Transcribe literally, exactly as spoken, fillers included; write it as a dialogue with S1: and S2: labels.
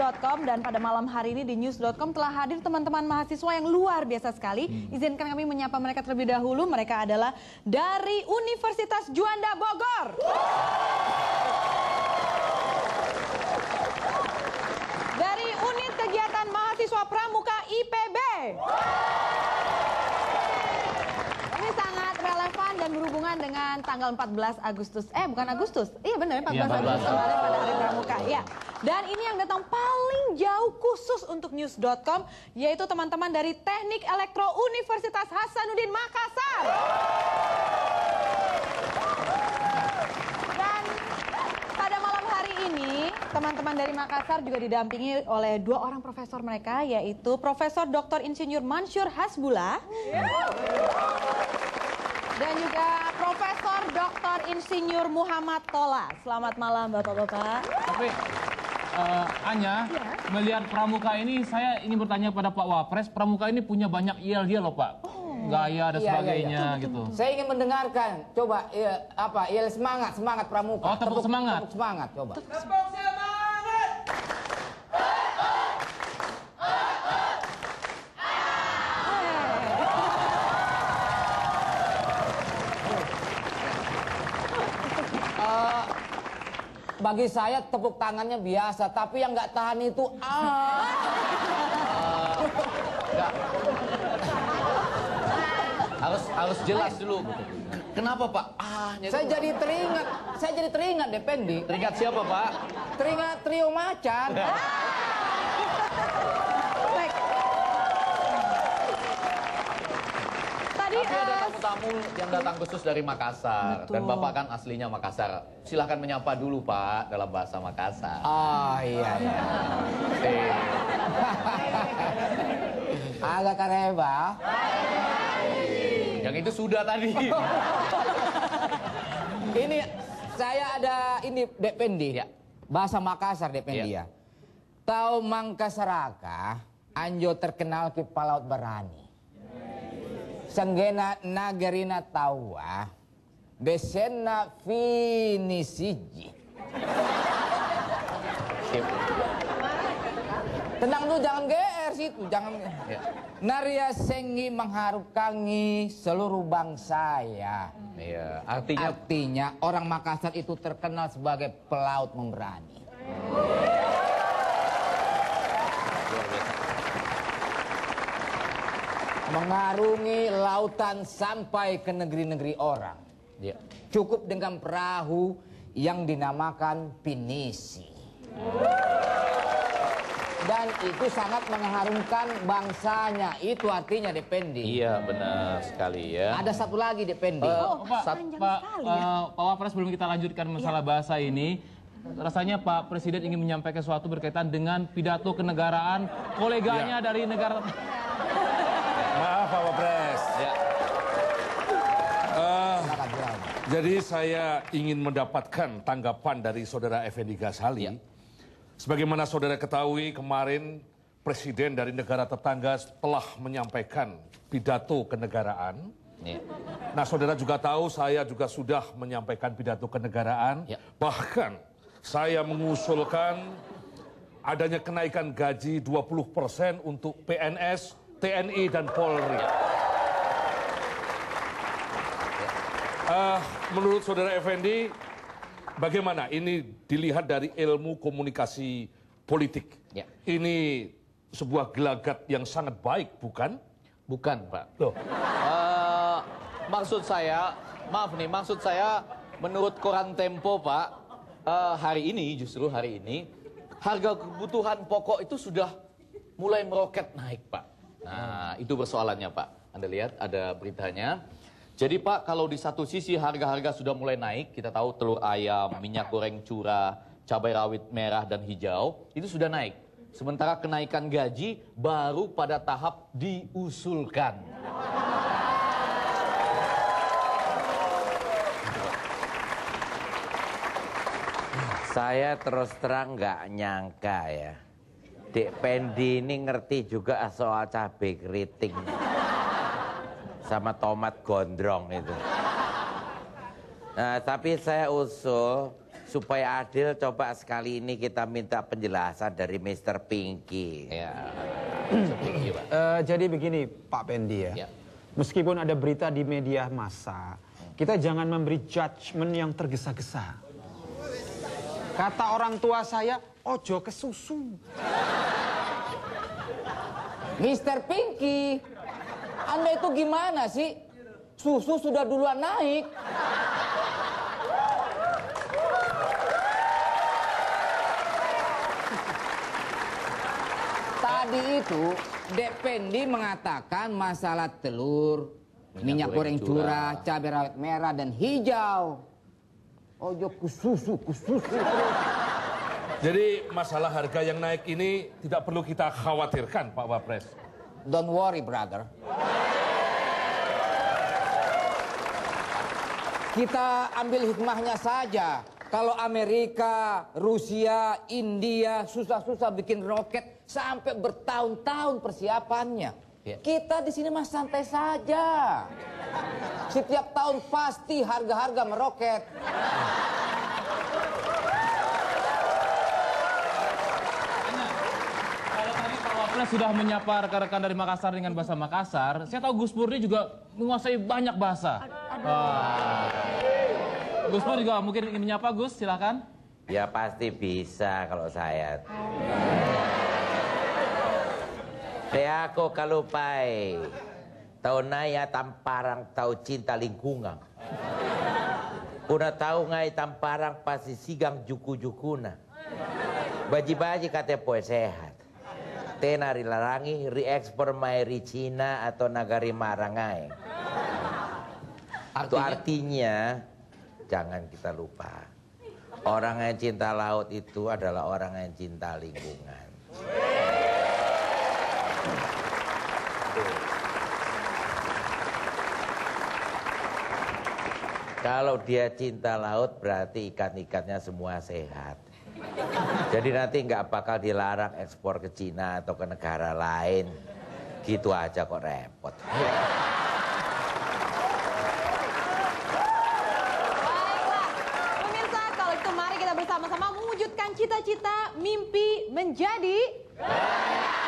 S1: dot com, dan pada malam hari ini di news dot com telah hadir teman-teman mahasiswa yang luar biasa sekali. Hmm. Izinkan kami menyapa mereka terlebih dahulu. Mereka adalah dari Universitas Juanda Bogor. Dari Unit Kegiatan Mahasiswa Pramuka I P B. Ini sangat relevan dan berhubungan dengan tanggal empat belas Agustus. Eh, bukan Agustus. Iya benar, empat belas ya, Agustus kemarin pada Hari Pramuka. Ya. Dan ini yang datang paling jauh khusus untuk news dot com, yaitu teman-teman dari Teknik Elektro Universitas Hasanuddin Makassar. Dan pada malam hari ini, teman-teman dari Makassar juga didampingi oleh dua orang profesor mereka, yaitu Profesor Doktor Insinyur Mansur Hasbullah. Dan juga Profesor Doktor Insinyur Muhammad Tola. Selamat malam Bapak-Bapak.
S2: Tapi uh, Anya, ya? Melihat Pramuka ini, saya ingin bertanya pada Pak Wapres, Pramuka ini punya banyak yel-yel loh Pak. Oh. Gaya dan iya, sebagainya iya, iya. gitu.
S3: Saya ingin mendengarkan, coba ya, apa yel semangat, semangat Pramuka.
S2: Oh, tepuk, tepuk semangat.
S3: Tepuk semangat, coba.
S4: Tepuk semangat.
S3: Bagi saya tepuk tangannya biasa, tapi yang nggak tahan itu ah.
S4: uh, harus harus jelas dulu. Kenapa Pak? Ah,
S3: saya jadi teringat, saya jadi teringat Dependi.
S4: Teringat siapa Pak?
S3: Teringat trio macan.
S4: Tapi ada tamu-tamu yang datang khusus dari Makassar. Betul. Dan Bapak kan aslinya Makassar. Silahkan menyapa dulu Pak dalam bahasa Makassar.
S3: Oh iya iya.
S4: Eh.
S3: Agak kareba.
S4: Yang itu sudah tadi.
S3: Ini saya ada ini Dek Pendi.
S4: Ya.
S3: Bahasa Makassar Dek Pendi ya. Tahu Mangkasaraka, anjo terkenal ki palaut berani. Senggena nagerina tawa, besena finisiji. Tenang dulu, jangan G R situ, jangan. Ya. Naria sengi mengharukangi seluruh bangsa ya.
S4: Iya, artinya
S3: artinya orang Makassar itu terkenal sebagai pelaut memberani. Mengarungi lautan sampai ke negeri-negeri orang. Ya. Cukup dengan perahu yang dinamakan pinisi. Dan itu sangat mengharumkan bangsanya. Itu artinya Dependi.
S4: Iya benar sekali ya.
S3: Ada satu lagi Dependi.
S1: Oh,
S2: oh, Pak,
S1: panjang
S2: Pak,
S1: sekali
S2: uh,
S1: ya.
S2: Pak Wapres, sebelum kita lanjutkan masalah ya. bahasa ini, rasanya Pak Presiden ingin menyampaikan sesuatu berkaitan dengan pidato kenegaraan koleganya ya. dari negara.
S5: Maaf Pak Wapres. Ya. Uh, jadi saya ingin mendapatkan tanggapan dari Saudara Effendi Ghazali. Ya. Sebagaimana saudara ketahui, kemarin Presiden dari negara tetangga telah menyampaikan pidato kenegaraan. Ya. Nah, saudara juga tahu saya juga sudah menyampaikan pidato kenegaraan. Ya. Bahkan saya mengusulkan adanya kenaikan gaji dua puluh persen untuk P N S, T N I, dan Polri. Uh, menurut saudara Effendi, bagaimana ini dilihat dari ilmu komunikasi politik? Ya. Ini sebuah gelagat yang sangat baik, bukan?
S4: Bukan, Pak. Loh. Uh, maksud saya, maaf nih, maksud saya menurut koran Tempo, Pak, uh, hari ini, justru hari ini, harga kebutuhan pokok itu sudah mulai meroket naik, Pak. Nah, itu persoalannya, Pak. Anda lihat ada beritanya. Jadi Pak, kalau di satu sisi harga-harga sudah mulai naik, kita tahu telur ayam, minyak goreng curah, cabai rawit merah dan hijau, itu sudah naik. Sementara kenaikan gaji baru pada tahap diusulkan.
S6: Saya terus terang nggak nyangka ya, Dek Pendi ini ngerti juga soal cabai keriting sama tomat gondrong itu. Nah, tapi saya usul supaya adil, coba sekali ini kita minta penjelasan dari mister Pinky.
S4: Ya. mister Pinky, Pak.
S7: Uh, jadi begini Pak Pendi ya.
S4: Ya.
S7: Meskipun ada berita di media massa, kita jangan memberi judgement yang tergesa-gesa. Kata orang tua saya, ojo kesusu.
S3: mister Pinky, Anda itu gimana sih? Susu sudah duluan naik. Tadi itu Dek Pendi mengatakan masalah telur, minyak, minyak goreng, goreng curah, curah, cabai rawit merah dan hijau. Ojo kususu, kususu.
S5: Jadi masalah harga yang naik ini tidak perlu kita khawatirkan, Pak Wapres.
S3: Don't worry, brother. Kita ambil hikmahnya saja. Kalau Amerika, Rusia, India susah-susah bikin roket sampai bertahun-tahun persiapannya.
S4: Ya.
S3: Kita di sini mah santai saja. Setiap tahun pasti harga-harga meroket.
S2: Kalau tadi Pak Wapres sudah menyapa rekan-rekan dari Makassar dengan bahasa Makassar, saya tahu Gus Pur ini juga menguasai banyak bahasa. Wah. Gus Pur juga mungkin ingin menyapa, Gus, silakan.
S6: Ya pasti bisa kalau saya. Saya aku kalau pai tahu naya tamparang tahu cinta lingkungan. Kuna tahu ngai tamparang pasti sigang juku-jukuna. Baji-baji kata poe sehat. Tena rilarangi reekspor mai Cina atau nagari marangai. Itu artinya jangan kita lupa. Orang yang cinta laut itu adalah orang yang cinta lingkungan. Kalau dia cinta laut berarti ikan-ikannya semua sehat. Jadi nanti nggak bakal dilarang ekspor ke Cina atau ke negara lain. Gitu aja kok repot.
S1: Bersama-sama mewujudkan cita-cita mimpi menjadi